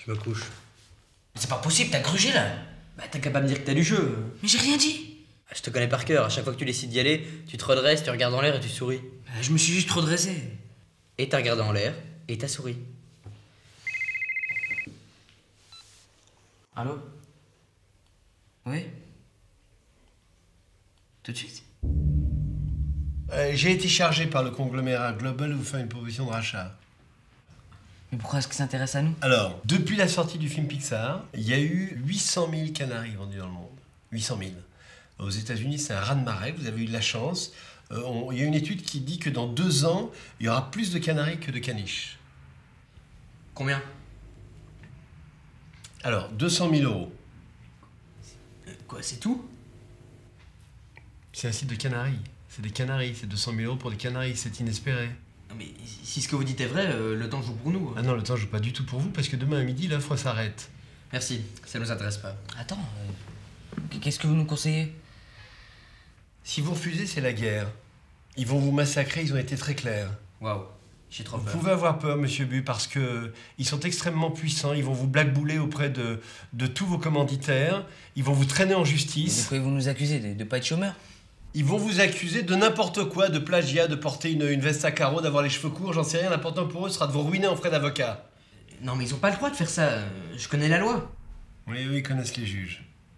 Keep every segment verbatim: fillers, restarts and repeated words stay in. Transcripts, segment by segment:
Je me couche. Mais c'est pas possible, t'as grugé là. Bah t'as qu'à pas me dire que t'as du jeu. Mais j'ai rien dit. Je te connais par cœur, à chaque fois que tu décides d'y aller, tu te redresses, tu regardes en l'air et tu souris. Bah, je me suis juste redressé. Et t'as regardé en l'air et t'as souri. Allô? Oui? Tout de suite? Euh, J'ai été chargé par le conglomérat Global de vous faire une proposition de rachat. Mais pourquoi est-ce que ça intéresse à nous? Alors, depuis la sortie du film Pixar, il y a eu huit cent mille canaris vendus dans le monde. huit cent mille. Aux États-Unis, c'est un raz-de-marée, vous avez eu de la chance. Euh, on- il y a une étude qui dit que dans deux ans, il y aura plus de canaris que de caniches. Combien? Alors, deux cent mille euros. Euh, quoi, c'est tout? C'est un site de canaris. C'est des canaris, c'est deux cent mille euros pour des canaris, c'est inespéré. Non mais si ce que vous dites est vrai, euh, le temps joue pour nous. Ah non, le temps joue pas du tout pour vous, parce que demain à midi, l'offre s'arrête. Merci, ça nous intéresse pas. Attends, euh, qu'est-ce que vous nous conseillez? Si vous refusez, c'est la guerre. Ils vont vous massacrer, ils ont été très clairs. Waouh, j'ai trop Vous peur. pouvez avoir peur, monsieur Bu, parce que ils sont extrêmement puissants. Ils vont vous blackbouler auprès de, de tous vos commanditaires. Ils vont vous traîner en De justice. quoi vous nous accusez? De, de pas être chômeur? Ils vont vous accuser de n'importe quoi, de plagiat, de porter une, une veste à carreaux, d'avoir les cheveux courts, j'en sais rien. L'important pour eux sera de vous ruiner en frais d'avocat. Non mais ils ont pas le droit de faire ça, euh, je connais la loi. Oui, eux, ils connaissent les juges.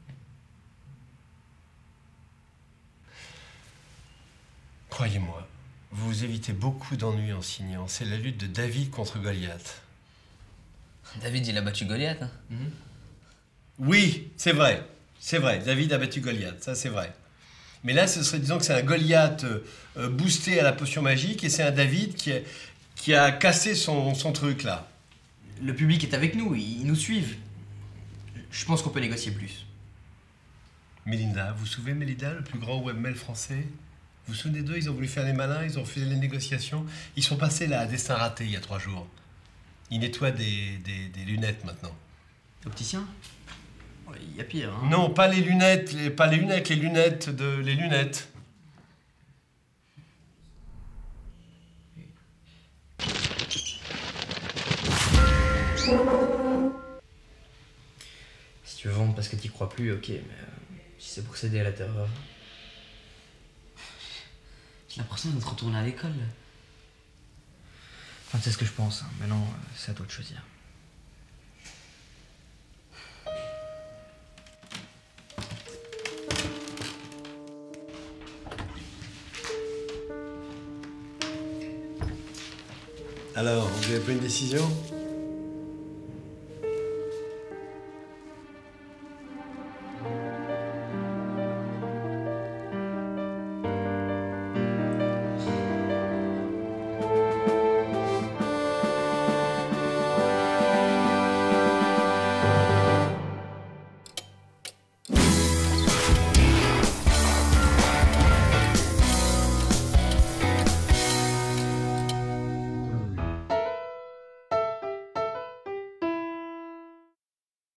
Croyez-moi, vous évitez beaucoup d'ennuis en signant. C'est la lutte de David contre Goliath. David, il a battu Goliath. Hein. Oui, c'est vrai. C'est vrai, David a battu Goliath, ça c'est vrai. Mais là, ce serait, disons que c'est un Goliath euh, euh, boosté à la potion magique et c'est un David qui a, qui a cassé son, son truc là. Le public est avec nous, ils nous suivent. Je pense qu'on peut négocier plus. Mélinda, vous vous souvenez Mélinda, le plus grand webmail français? Vous vous souvenez d'eux? Ils ont voulu faire les malins, ils ont refusé les négociations. Ils sont passés là à destin raté il y a trois jours. Ils nettoient des, des, des lunettes maintenant. Opticien? Il y a pire, hein. Non, pas les lunettes, les, pas les lunettes, les lunettes de les lunettes. Si tu veux vendre parce que t'y crois plus, ok, mais euh, si c'est pour céder à la terreur. J'ai l'impression d'être retourné à l'école. là. Enfin, c'est ce que je pense, hein. Maintenant, euh, c'est à toi de choisir. Alors, vous avez pris une décision?